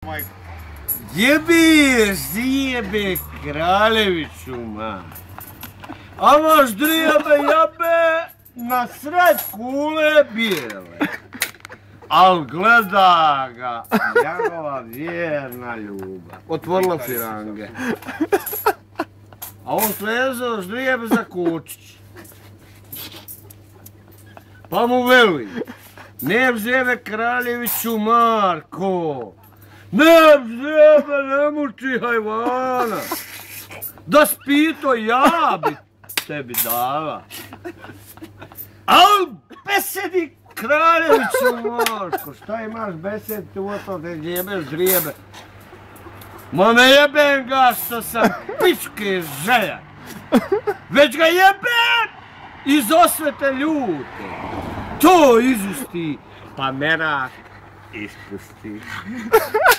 Jebiješ, zjebe Kraljeviću, man. A vaš drijebe jabe na sred kule bijele. Al gleda ga njegova vjerna ljubav. Otvorila firange. A on slezao ždrijebe za kučić. Pa mu veli, ne vzjebe Kraljeviću Marko. Ne vzjebe, ne muči hajvana. Da spito ja bi tebi dala. Al besedi Kraljeviću Marko, šta imaš besed u to te jebeš ždrijebe? Ma ne jebem ga što sam pičke želja. Već ga jebem iz osvete ljute. To izusti, pa merak ispusti.